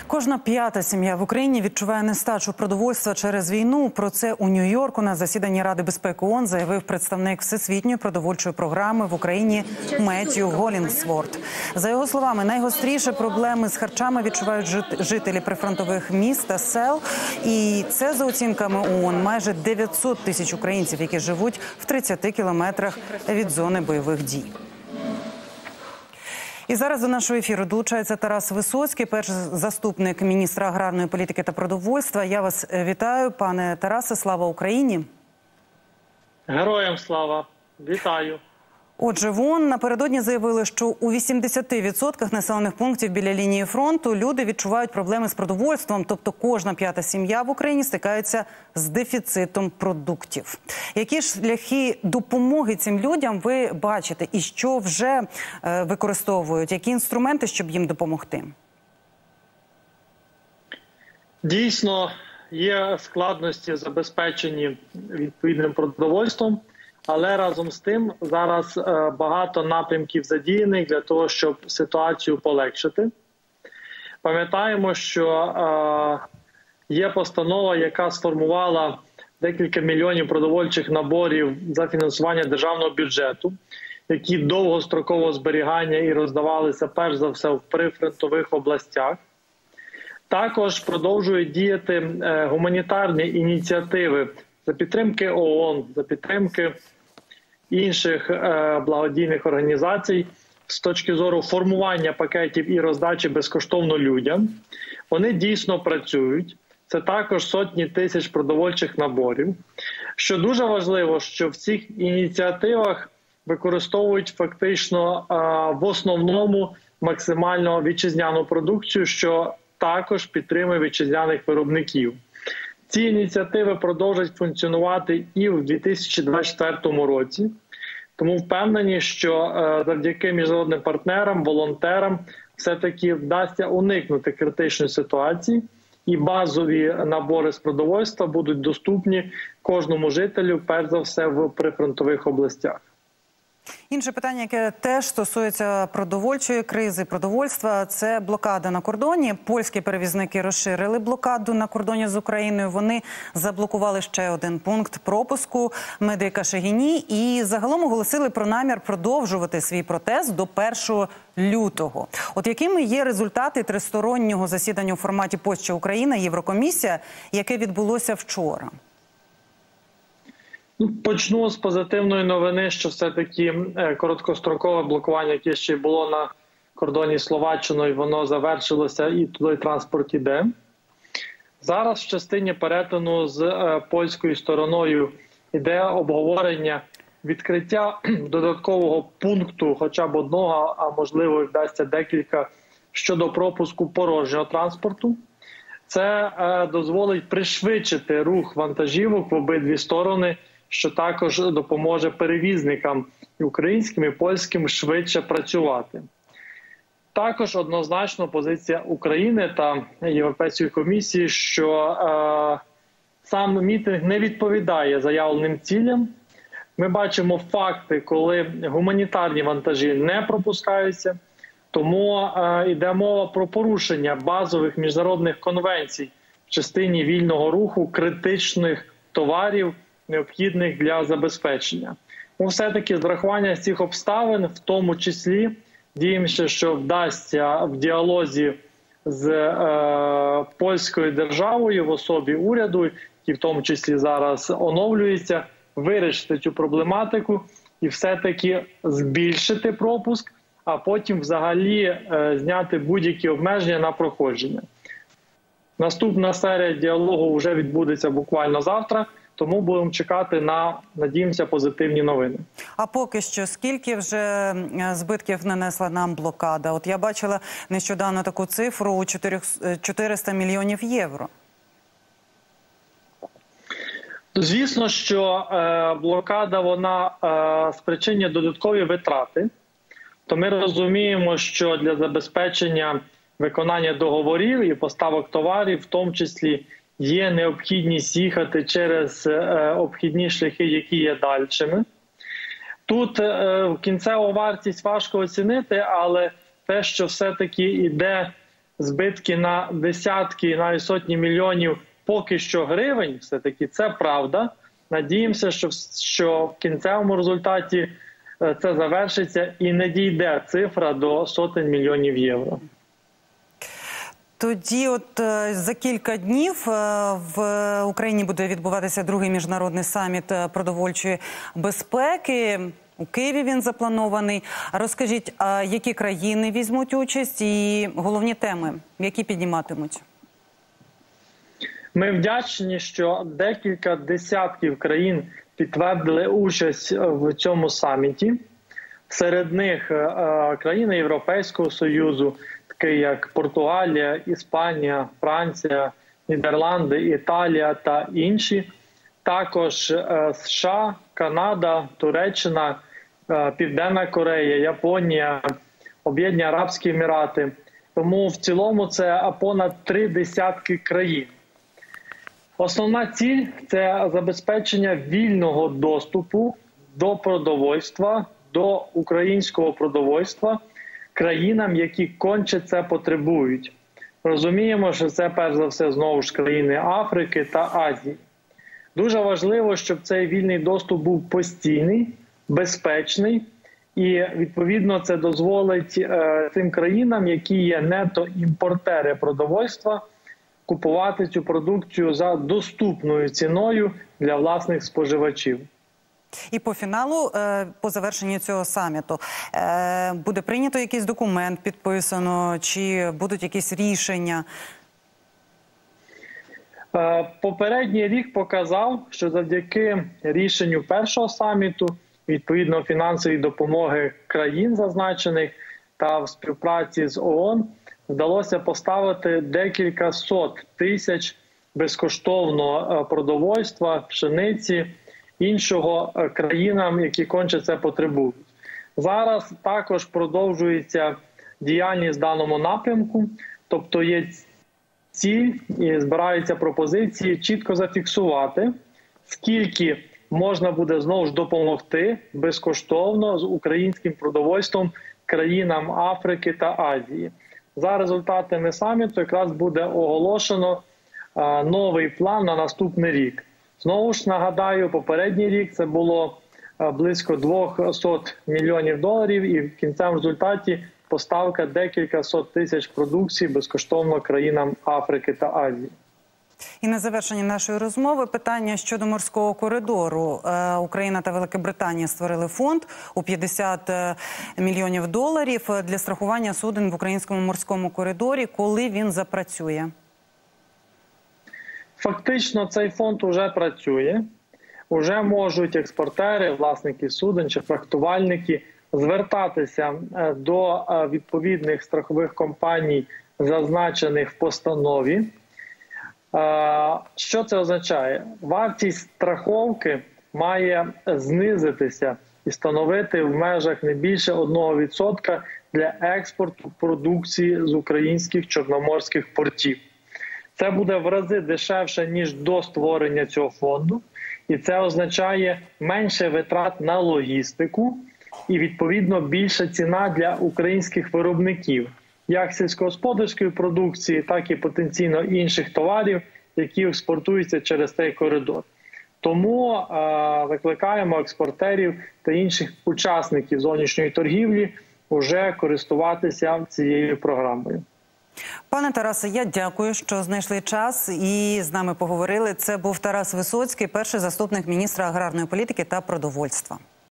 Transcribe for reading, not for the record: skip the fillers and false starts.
Кожна п'ята сім'я в Україні відчуває нестачу продовольства через війну. Про це у Нью-Йорку на засіданні Ради безпеки ООН заявив представник Всесвітньої продовольчої програми в Україні Меттью Голінсворт. За його словами, найгостріше проблеми з харчами відчувають жителі прифронтових міст та сел. І це, за оцінками ООН, майже 900 тисяч українців, які живуть в 30 кілометрах від зони бойових дій. І зараз до нашого ефіру долучається Тарас Висоцький, перший заступник міністра аграрної політики та продовольства. Я вас вітаю, пане Тарасе, слава Україні! Героям слава! Вітаю! Отже, в ООН напередодні заявили, що у 80% населених пунктів біля лінії фронту люди відчувають проблеми з продовольством, тобто кожна п'ята сім'я в Україні стикається з дефіцитом продуктів. Які ж шляхи допомоги цим людям ви бачите і що вже використовують? Які інструменти, щоб їм допомогти? Дійсно, є складності забезпечені відповідним продовольством. Але разом з тим зараз багато напрямків задіяних для того, щоб ситуацію полегшити. Пам'ятаємо, що є постанова, яка сформувала декілька мільйонів продовольчих наборів за фінансування державного бюджету, які довгострокового зберігання і роздавалися перш за все в прифронтових областях. Також продовжують діяти гуманітарні ініціативи за підтримки ООН, за підтримки інших благодійних організацій з точки зору формування пакетів і роздачі безкоштовно людям. Вони дійсно працюють. Це також сотні тисяч продовольчих наборів. Що дуже важливо, що в цих ініціативах використовують фактично в основному максимально вітчизняну продукцію, що також підтримує вітчизняних виробників. Ці ініціативи продовжать функціонувати і в 2024 році. Тому впевнені, що завдяки міжнародним партнерам, волонтерам все-таки вдасться уникнути критичної ситуації і базові набори з продовольства будуть доступні кожному жителю, перш за все, в прифронтових областях. Інше питання, яке теж стосується продовольчої кризи, продовольства, це блокада на кордоні. Польські перевізники розширили блокаду на кордоні з Україною. Вони заблокували ще один пункт пропуску медика Шегіні і загалом оголосили про намір продовжувати свій протест до 1 лютого. От якими є результати тристороннього засідання у форматі Польща, Україна, Єврокомісія, яке відбулося вчора? Почну з позитивної новини, що все-таки короткострокове блокування, яке ще було на кордоні з Словаччиною, воно завершилося і туди транспорт іде. Зараз в частині перетину з польською стороною йде обговорення відкриття додаткового пункту, хоча б одного, а можливо вдасться декілька, щодо пропуску порожнього транспорту. Це дозволить пришвидшити рух вантажівок в обидві сторони, що також допоможе перевізникам і українським, і польським швидше працювати. Також однозначно позиція України та Європейської комісії, що сам мітинг не відповідає заявленим цілям. Ми бачимо факти, коли гуманітарні вантажі не пропускаються, тому йде мова про порушення базових міжнародних конвенцій в частині вільного руху критичних товарів, необхідних для забезпечення. Все-таки з врахування цих обставин, в тому числі, діємося, що вдасться в діалозі з польською державою в особі уряду, який в тому числі зараз оновлюється, вирішити цю проблематику і все-таки збільшити пропуск, а потім взагалі зняти будь-які обмеження на проходження. Наступна серія діалогу вже відбудеться буквально завтра. Тому будемо чекати на, надіємося, позитивні новини. А поки що, скільки вже збитків нанесла нам блокада? От я бачила нещодавно таку цифру у 400 мільйонів євро. Звісно, що блокада, вона спричинює додаткові витрати. То ми розуміємо, що для забезпечення виконання договорів і поставок товарів, в тому числі, є необхідність їхати через обхідні шляхи, які є дальшими. Тут кінцеву вартість важко оцінити, але те, що все-таки йде збитки на десятки, навіть сотні мільйонів поки що гривень, все-таки це правда. Надіємося, що в кінцевому результаті це завершиться і не дійде цифра до сотень мільйонів євро. Тоді за кілька днів в Україні буде відбуватися другий міжнародний саміт продовольчої безпеки. У Києві він запланований. Розкажіть, які країни візьмуть участь і головні теми, які підніматимуть? Ми вдячні, що декілька десятків країн підтвердили участь в цьому саміті. Серед них країни Європейського Союзу, такі як Португалія, Іспанія, Франція, Нідерланди, Італія та інші. Також США, Канада, Туреччина, Південна Корея, Японія, Об'єднані Арабські Емірати. Тому в цілому це понад 3 десятки країн. Основна ціль – це забезпечення вільного доступу до продовольства, до українського продовольства країнам, які конче це потребують. Розуміємо, що це перш за все знову ж країни Африки та Азії. Дуже важливо, щоб цей вільний доступ був постійний, безпечний і, відповідно, це дозволить тим країнам, які є нето-імпортери продовольства, купувати цю продукцію за доступною ціною для власних споживачів. І по фіналу, по завершенню цього саміту, буде прийнято якийсь документ, підписано, чи будуть якісь рішення? Попередній рік показав, що завдяки рішенню першого саміту, відповідно фінансової допомоги країн зазначених та в співпраці з ООН, вдалося поставити декілька сот тисяч безкоштовного продовольства, пшениці, іншого країнам, які конче це потребують. Зараз також продовжується діяльність в даному напрямку, тобто є ціль і збираються пропозиції чітко зафіксувати, скільки можна буде знову ж допомогти безкоштовно з українським продовольством країнам Африки та Азії. За результатами саміту якраз буде оголошено новий план на наступний рік. Знову ж нагадаю, попередній рік це було близько 200 мільйонів доларів і в кінцевому результаті поставка декілька сот тисяч продукцій безкоштовно країнам Африки та Азії. І на завершення нашої розмови питання щодо морського коридору. Україна та Велика Британія створили фонд у 50 мільйонів доларів для страхування суден в українському морському коридорі. Коли він запрацює? Фактично цей фонд уже працює. Уже можуть експортери, власники суден чи фрахтувальники звертатися до відповідних страхових компаній, зазначених в постанові. Що це означає? Вартість страховки має знизитися і становити в межах не більше 1% для експорту продукції з українських чорноморських портів. Це буде в рази дешевше, ніж до створення цього фонду. І це означає менше витрат на логістику і, відповідно, більша ціна для українських виробників, як сільськогосподарської продукції, так і потенційно інших товарів, які експортуються через цей коридор. Тому викликаємо експортерів та інших учасників зовнішньої торгівлі вже користуватися цією програмою. Пане Тарасе, я дякую, що знайшли час і з нами поговорили. Це був Тарас Висоцький, перший заступник міністра аграрної політики та продовольства.